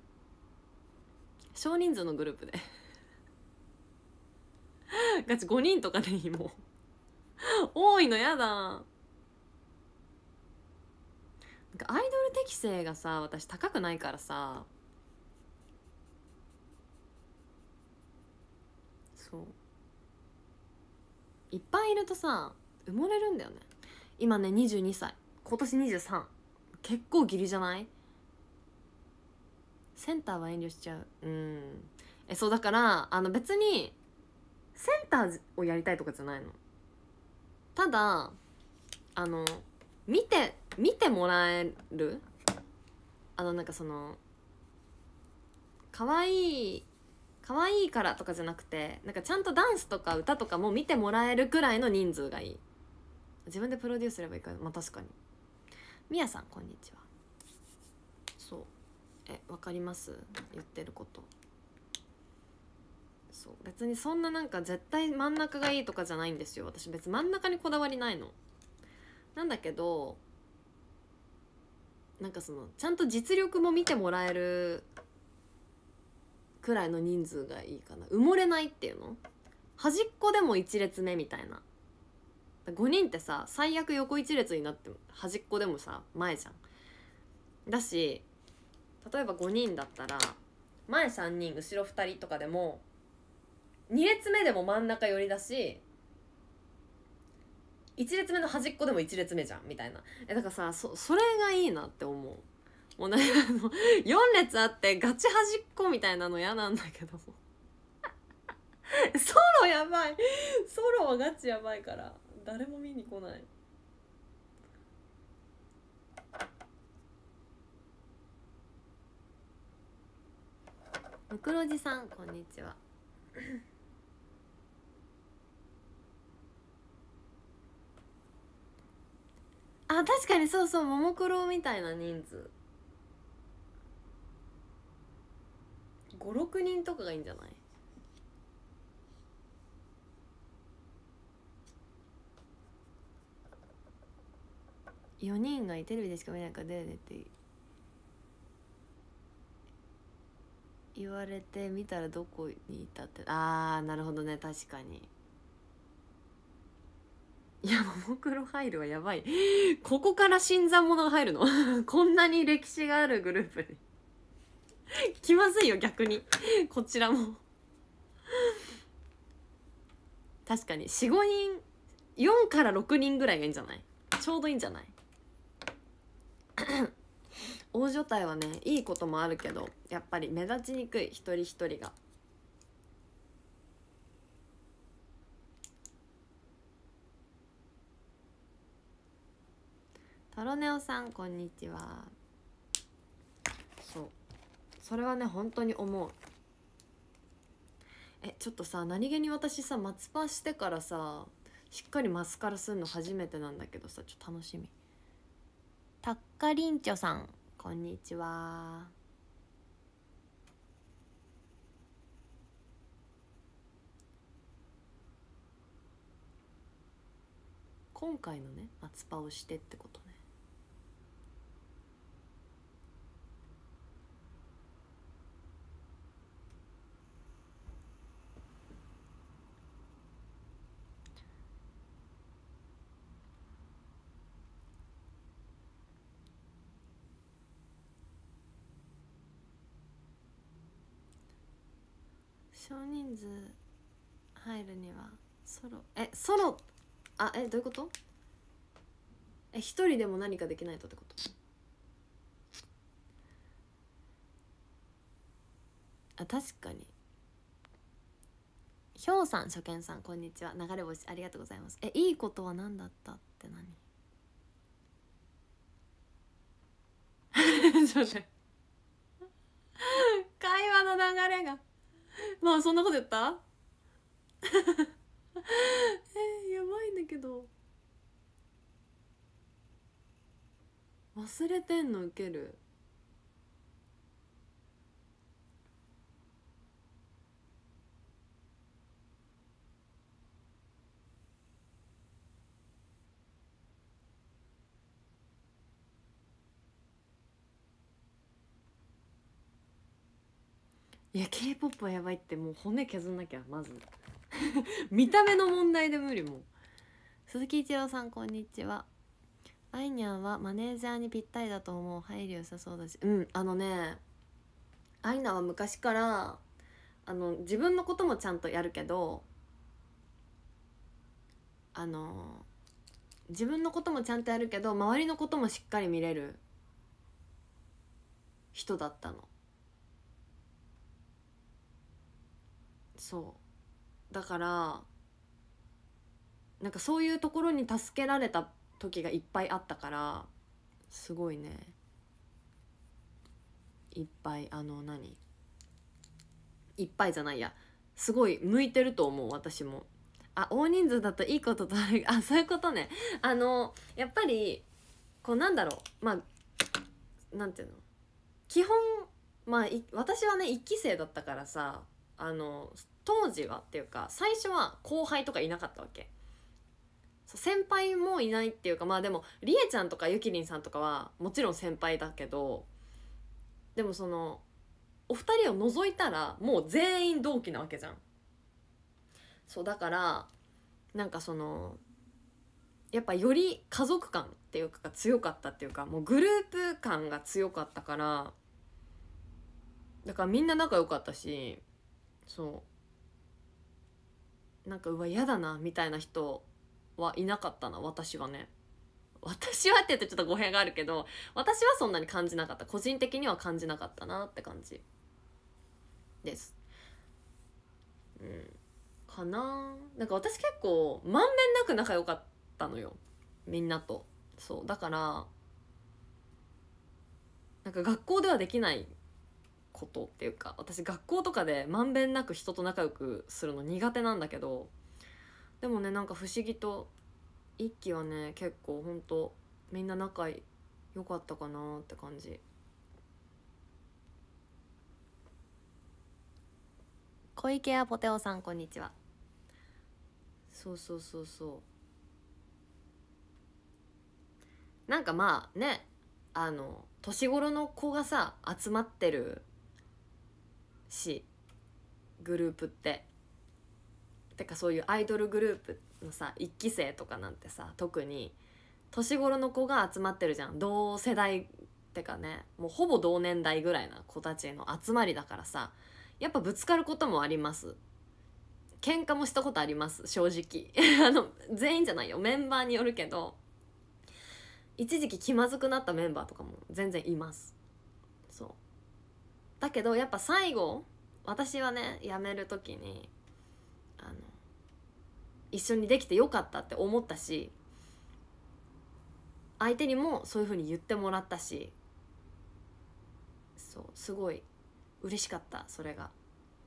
少人数のグループでガチ5人とかでいい。もう多いのやだ。なんかアイドル適性がさ、私高くないからさ。そういっぱいいるとさ埋もれるんだよね。今ね22歳、今年23。結構ギリじゃない？センターは遠慮しちゃう。そうだから別にセンターをやりたいとかじゃないの。ただ見てもらえる、なんかその可愛いからとかじゃなくて、なんかちゃんとダンスとか歌とかも見てもらえるくらいの人数がいい。自分でプロデュースすればいいから。まあ確かに。みやさんこんにちは。そうわかります、言ってること。そう別にそんななんか絶対真ん中がいいとかじゃないんですよ。私別に真ん中にこだわりないのなんだけど、なんかそのちゃんと実力も見てもらえるくらいの人数がいいかな。埋もれないっていうの、端っこでも1列目みたいな。5人ってさ最悪横1列になっても端っこでもさ前じゃん。だし例えば5人だったら前3人後ろ2人とかでも2列目でも真ん中寄りだし1列目の端っこでも1列目じゃんみたいな。だからさそれがいいなって思う。もうなんか4列あってガチ端っこみたいなの嫌なんだけどソロやばい。ソロはガチやばいから誰も見に来ない。むくろじさんこんにちはあ、確かにそうそう、ももクロみたいな人数5、6人とかがいいんじゃない？4人がテレビでしか見ないから出てって言われてみたらどこにいたって。あーなるほどね、確かに。いやももクロ入るはやばいここから新参者が入るのこんなに歴史があるグループに気まずいよ逆にこちらも確かに 4,5 人4から6人ぐらいがいいんじゃない？ちょうどいいんじゃない？大所帯はねいいこともあるけどやっぱり目立ちにくい、一人一人が。タロネオさんこんにちは。 そうそれはね本当に思う。ちょっとさ、何気に私さ松パしてからさしっかりマスカラするの初めてなんだけどさ、ちょっと楽しみ。たっかりんちょさんこんにちは。今回のね松パをしてってことね。少人数入るにはソロソロどういうこと？一人でも何かできないとってこと？確かに。ひょうさん初見さんこんにちは。流れ星ありがとうございます。いいことは何だったって何？ちょっと会話の流れがまあそんなこと言った？やばいんだけど忘れてんのウケる。いや K-POP はやばいって、もう骨削んなきゃまず見た目の問題で無理。もう鈴木一郎さんこんにちは。アイニャンはマネージャーにぴったりだと思う。配慮良さそうだし。アイナは昔から自分のこともちゃんとやるけど自分のこともちゃんとやるけど周りのこともしっかり見れる人だったの。そうだからなんかそういうところに助けられた時がいっぱいあったから、すごいねいっぱいいっぱいじゃないや、すごい向いてると思う私も。大人数だといいこととそういうことね。やっぱりこうなんだろう、まあなんていうの、基本私はね1期生だったからさ、当時はっていうか最初は後輩とかいなかったわけ。先輩もいないっていうか、まあでもりえちゃんとかゆきりんさんとかはもちろん先輩だけど、でもそのお二人を除いたらもう全員同期なわけじゃん。そうだからなんかやっぱより家族感っていうか強かったっていうか、もうグループ感が強かったから、だからみんな仲良かったし、なんかうわ嫌だなみたいな人はいなかったな私はね。私はって言うとちょっと語弊があるけど、私はそんなに感じなかった。個人的には感じなかったなって感じです。かな。なんか私結構まんべんなく仲良かったのよみんなと。そうだからなんか学校ではできないことっていうか、私学校とかでまんべんなく人と仲良くするの苦手なんだけど、でもねなんか不思議と一期はね結構ほんとみんな仲良かったかなって感じ。小池屋ポテオさんこんにちは。そうなんかまあね、年頃の子がさ集まってるし、グループっててかそういうアイドルグループのさ1期生とかなんてさ特に年頃の子が集まってるじゃん。同世代ってかね、もうほぼ同年代ぐらいな子たちの集まりだからさ、やっぱぶつかることもあります。喧嘩もしたことあります正直全員じゃないよ、メンバーによるけど一時期気まずくなったメンバーとかも全然います。そうだけどやっぱ最後私はね辞める時に一緒にできてよかったって思ったし、相手にもそういう風に言ってもらったし、 そうすごい嬉しかった。それが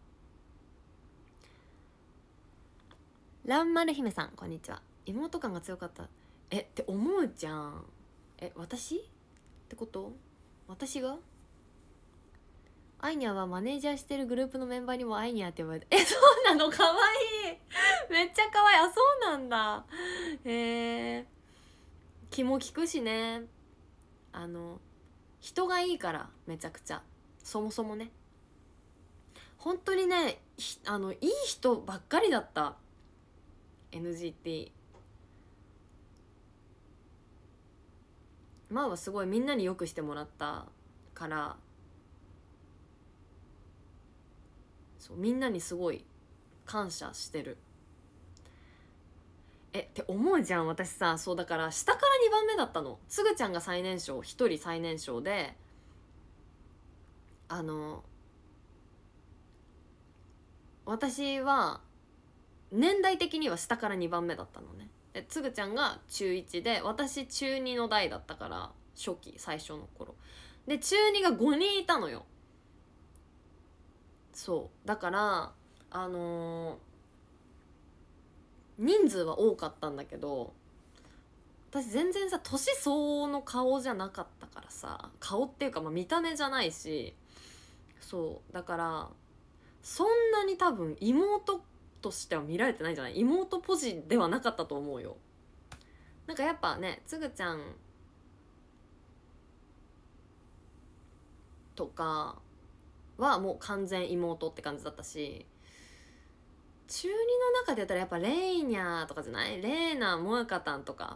らんまる姫さんこんにちは。妹感が強かったって思うじゃん。私ってこと？私がアイニャはマネージャーしてるグループのメンバーにもアイニャって呼ばれて、そうなの？かわいいめっちゃかわいい。あ、そうなんだ。気も利くしね。人がいいからめちゃくちゃ、そもそもね、本当にね、いい人ばっかりだった NGT。 まあはすごいみんなによくしてもらったから、そうみんなにすごい感謝してる。って思うじゃん。私さ、そうだから下から2番目だったの。つぐちゃんが最年少、1人最年少で、私は年代的には下から2番目だったのね。でつぐちゃんが中1で、私中2の代だったから、初期最初の頃で中2が5人いたのよ。そうだから人数は多かったんだけど、私全然さ年相応の顔じゃなかったからさ、顔っていうか、まあ、見た目じゃないし、そうだからそんなに多分妹としては見られてないんじゃない？妹ポジではなかったと思うよ。なんかやっぱね、つぐちゃんとかはもう完全妹って感じだったし、中2の中でやったらやっぱレイニャーとかじゃない？レーナモエカタンとか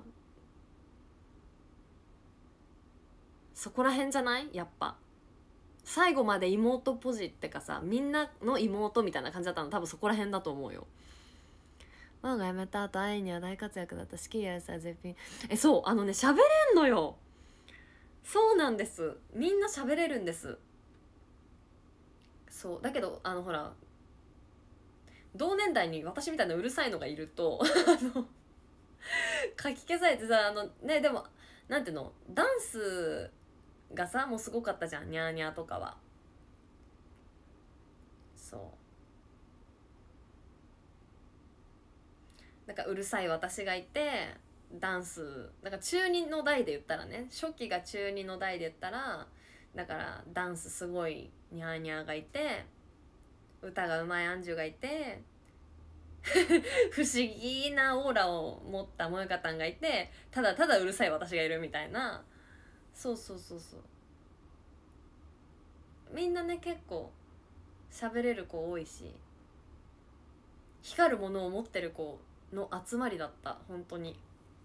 そこら辺じゃない？やっぱ最後まで妹ポジってかさ、みんなの妹みたいな感じだったの多分そこら辺だと思うよ。ママが辞めた後アイには大活躍だった。スキーやさ絶品。そう喋れんのよ。そうなんです、みんな喋れるんです。そうだけどほら同年代に私みたいなうるさいのがいるとかき消されてさ、ね、でもなんていうの、ダンスがさもうすごかったじゃん、ニャーニャーとかは。そうなんかうるさい私がいて、ダンスなんか中2の代で言ったらね、初期が中2の代で言ったら、だからダンスすごいニャーニャーがいて、歌がうまいアンジュがいて不思議なオーラを持った萌香たんがいて、ただただうるさい私がいるみたいな。そうそうそうそう、みんなね結構喋れる子多いし、光るものを持ってる子の集まりだった、本当に。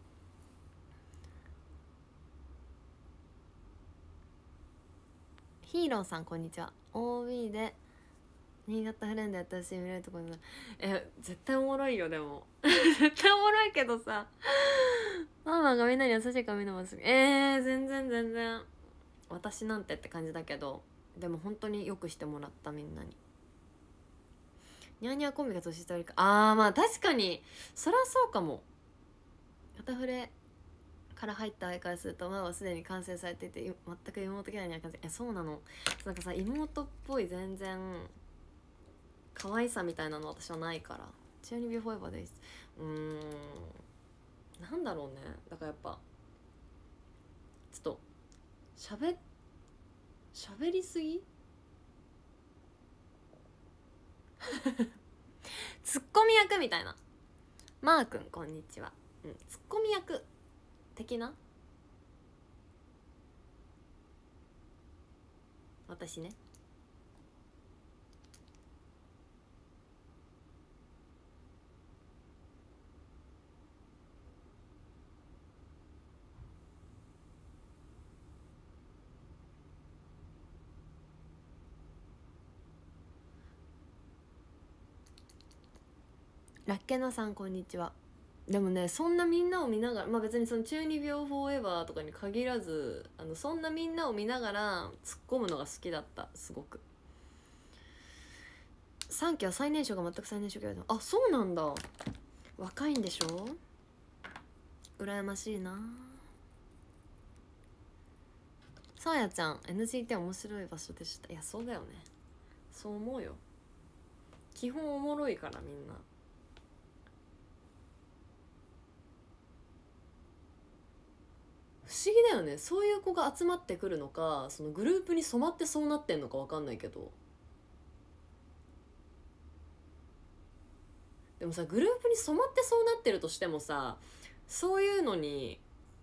ヒーローさんこんにちは。 OB で新潟フレンドやってほしい見れるところに。絶対おもろいよ。でも絶対おもろいけどさ、ママがみんなに優しいからみんなもすぐ全然私なんてって感じだけど、でも本当によくしてもらった、みんなに。ニャーニャーコンビが年下よりか、まあ確かにそりゃそうかも。肩触れから入った相からするとママはすでに完成されていて、全く妹キャラには感じ。そうなの。なんかさ、妹っぽい全然可愛さみたいなの私はないから。中二病フォーエバーです。なんだろうね。だからやっぱちょっと喋りすぎツッコミ役みたいな。マー君こんにちは。ツッコミ役的な私ね。ラッケナさんこんにちは。でもね、そんなみんなを見ながら、まあ別にその中二病フォーエバーとかに限らず、そんなみんなを見ながら突っ込むのが好きだった。すごく。3期は最年少が全く最年少キャラだ。そうなんだ。若いんでしょ。羨ましいな。 さあやちゃん NGT 面白い場所でした。いやそうだよね、そう思うよ。基本おもろいからみんな。不思議だよね、そういう子が集まってくるのか、そのグループに染まってそうなってんのか分かんないけど、でもさグループに染まってそうなってるとしてもさ、そういうのに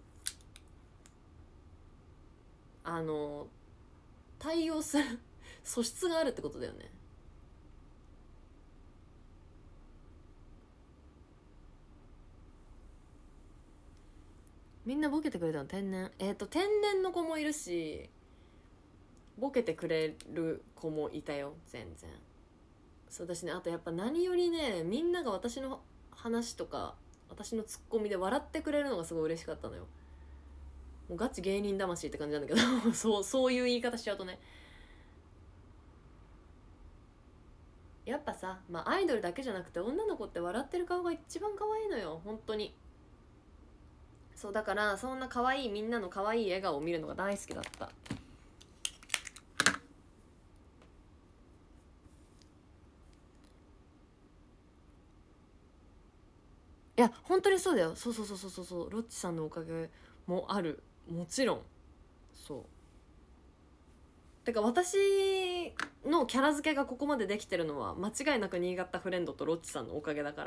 対応する素質があるってことだよね。みんなボケてくれたの天然、天然の子もいるしボケてくれる子もいたよ全然。そう私ね、あとやっぱ何よりね、みんなが私の話とか私のツッコミで笑ってくれるのがすごい嬉しかったのよ。もうガチ芸人魂って感じなんだけどそういう言い方しちゃうとね、やっぱさ、まあアイドルだけじゃなくて女の子って笑ってる顔が一番可愛いのよ本当に。そうだからそんな可愛いみんなの可愛い笑顔を見るのが大好きだった。いや本当にそうだよ。そうロッチさんのおかげもある、もちろん。そうてか私のキャラ付けがここまでできてるのは間違いなく新潟フレンドとロッチさんのおかげだから。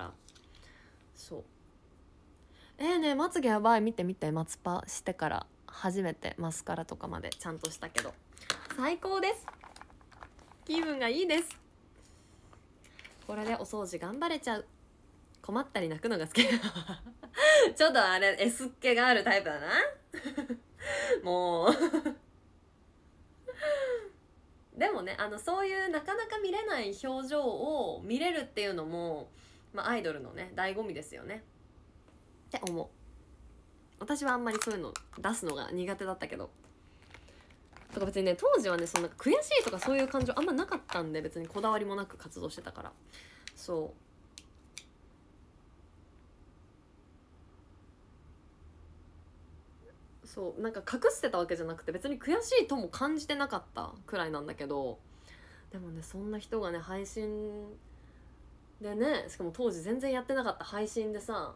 そうね、まつげやばい、見てマツパしてから初めてマスカラとかまでちゃんとしたけど最高です、気分がいいです。これでお掃除頑張れちゃう。困ったり泣くのが好きちょっとあれ S っ気があるタイプだなもうでもね、そういうなかなか見れない表情を見れるっていうのも、まあ、アイドルのね醍醐味ですよねって思う。私はあんまりそういうの出すのが苦手だったけど、とか別にね当時はねそんな悔しいとかそういう感情あんまなかったんで、別にこだわりもなく活動してたから。そうなんか隠してたわけじゃなくて別に悔しいとも感じてなかったくらいなんだけど、でもねそんな人がね配信でね、しかも当時全然やってなかった配信でさ、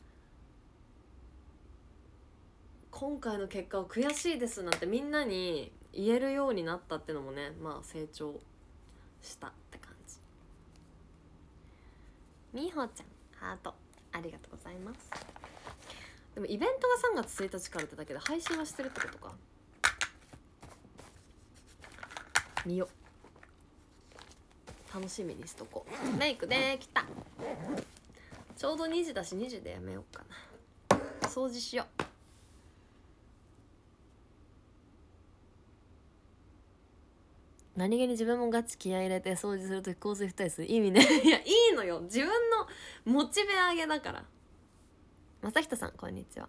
今回の結果を悔しいですなんてみんなに言えるようになったってのもね、まあ成長したって感じ。みほちゃんハートありがとうございます。でもイベントが3月1日からってだけで配信はしてるってことか。見よ、楽しみにしとこう。メイクできた。ちょうど2時だし2時でやめようかな。掃除しよう。何気に自分もガチ気合い入れて掃除するとき香水二重する意味ねいやいいのよ、自分のモチベ上げだから。まさひとさんこんにちは。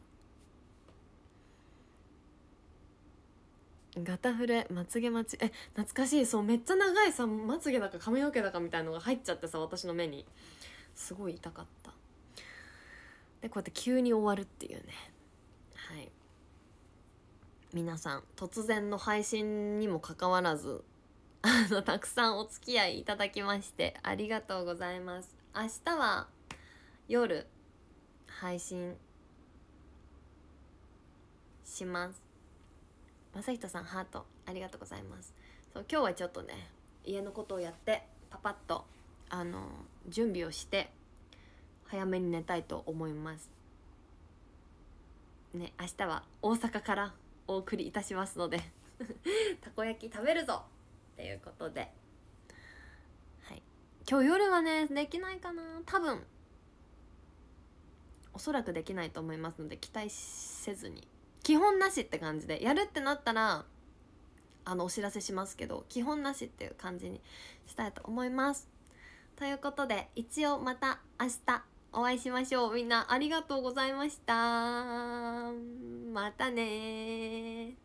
ガタフレまつげ待ち、懐かしい。そうめっちゃ長いさまつげだか髪の毛だかみたいのが入っちゃってさ、私の目にすごい痛かった。でこうやって急に終わるっていうね。はい、皆さん突然の配信にもかかわらずたくさんお付き合いいただきましてありがとうございます。明日は夜配信します。まさひとさんハートありがとうございます。そう今日はちょっとね家のことをやってパパッと準備をして早めに寝たいと思いますね。明日は大阪からお送りいたしますのでたこ焼き食べるぞっていうことで、はい、今日夜はねできないかな、多分おそらくできないと思いますので期待せずに、基本なしって感じでやるってなったらお知らせしますけど、基本なしっていう感じにしたいと思います。ということで一応また明日お会いしましょう。みんなありがとうございました。またね。